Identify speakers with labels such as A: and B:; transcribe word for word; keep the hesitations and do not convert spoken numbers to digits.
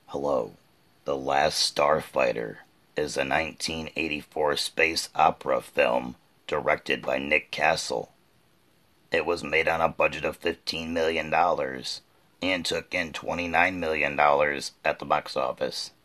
A: Hello. The Last Starfighter is a nineteen eighty-four space opera film directed by Nick Castle. It was made on a budget of fifteen million dollars and took in twenty-nine million dollars at the box office.